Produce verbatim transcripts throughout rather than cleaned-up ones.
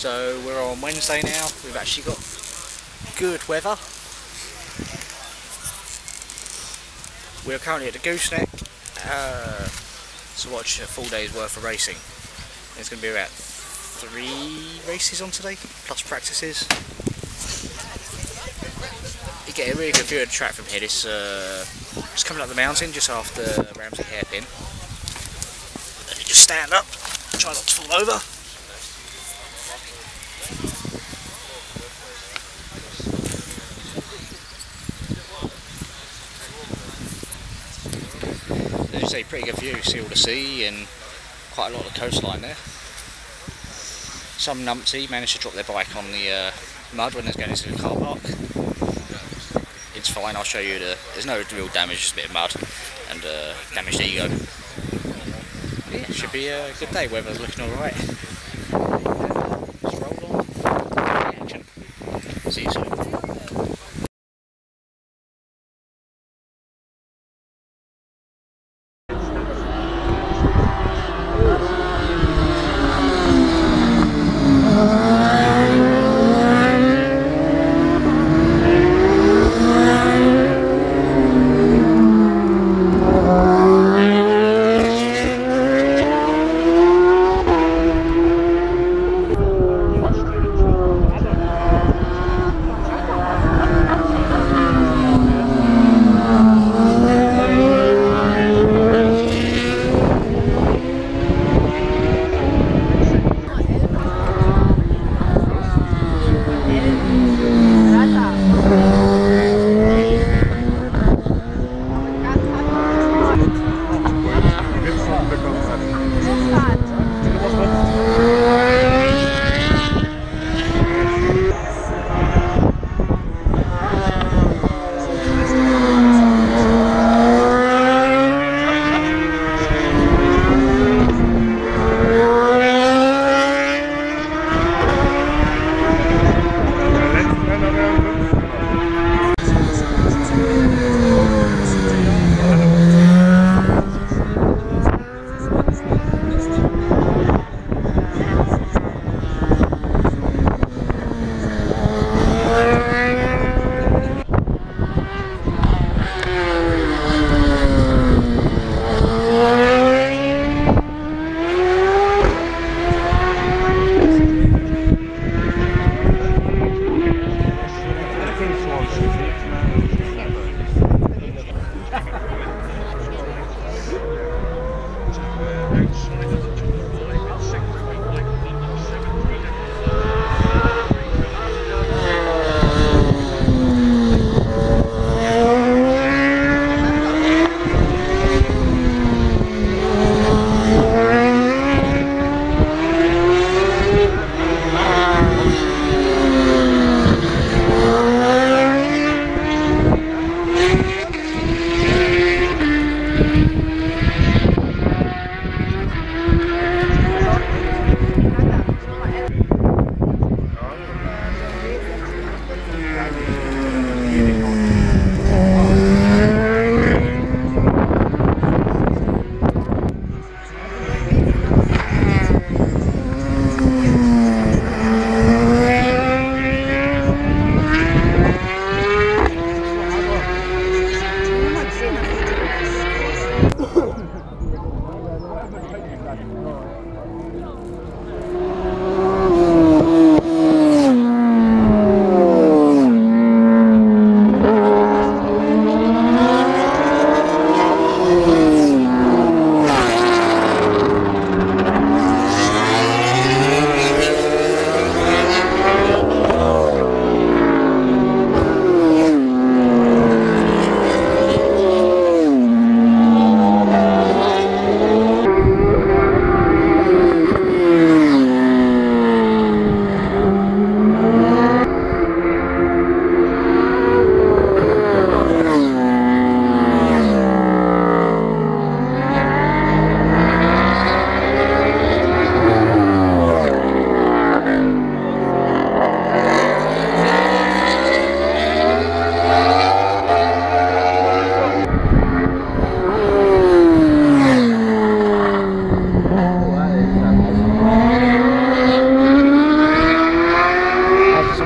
So we're on Wednesday now. We've actually got good weather. We're currently at the Gooseneck uh, to watch a full day's worth of racing. There's going to be about three races on today, plus practices. You get a really good view of the track from here. This uh, just coming up the mountain just after Ramsey Hairpin. Let me just stand up, try not to fall over. There's a pretty good view, see all the sea and quite a lot of coastline there. Some numpty managed to drop their bike on the uh, mud when they're going into the car park. It's fine, I'll show you the... There's no real damage, just a bit of mud and uh, damaged ego. Yeah, should be a good day, weather's looking alright. Just roll on, action. See you soon.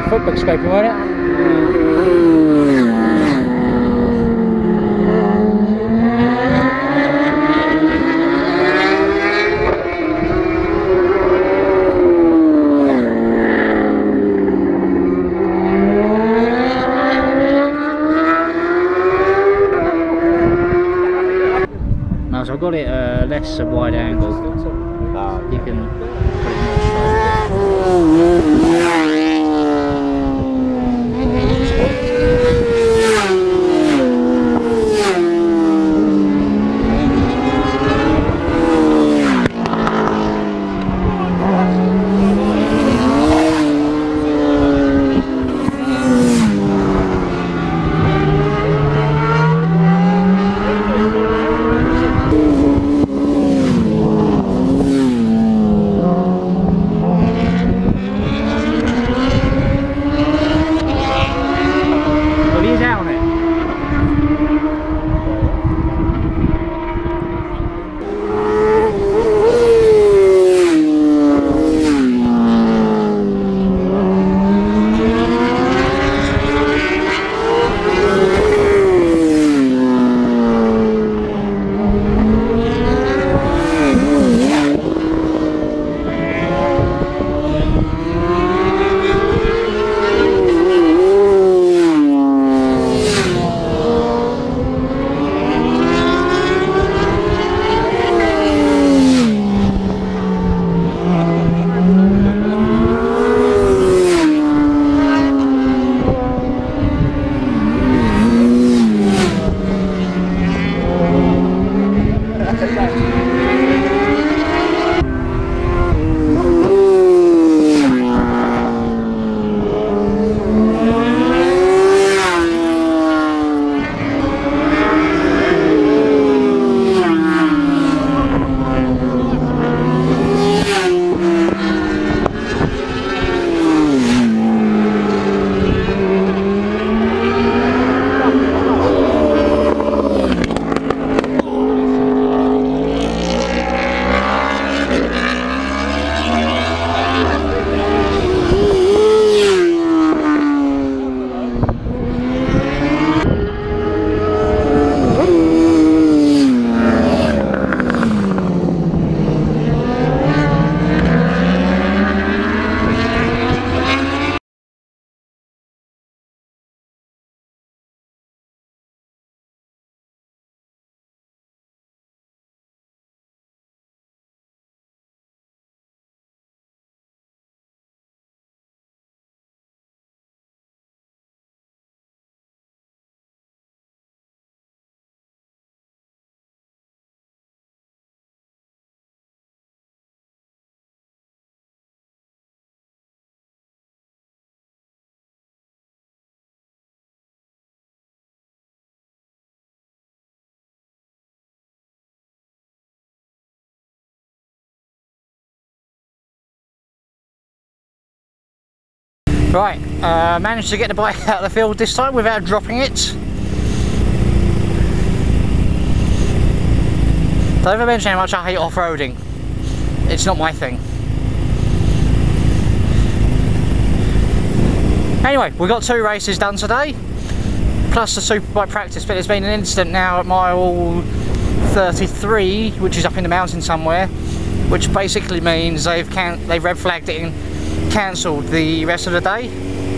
foot book scraping, weren't it? Now, so I've got it uh, less a wide angle. You can put it more straight. Right, uh, managed to get the bike out of the field this time without dropping it. Don't ever mention how much I hate off-roading. It's not my thing. Anyway, we got two races done today, plus the superbike practice, but there's been an incident now at mile thirty-three, which is up in the mountain somewhere, which basically means they've can they've red flagged it and cancelled the rest of the day.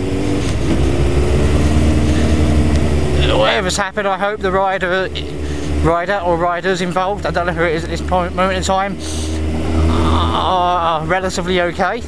Whatever's happened, I hope the rider, rider or riders involved, I don't know who it is at this point, moment in time, are relatively okay.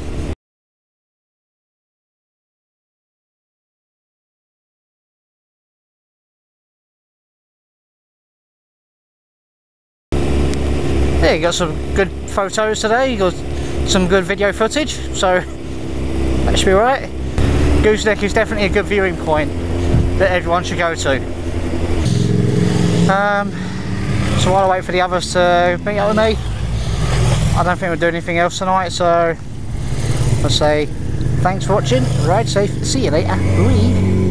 Yeah, you got some good photos today, you got some good video footage, so that should be alright. Gooseneck is definitely a good viewing point that everyone should go to. Um, so while I wait for the others to meet up with me, I don't think we'll do anything else tonight, so I'll say thanks for watching, ride safe, see you later, bye.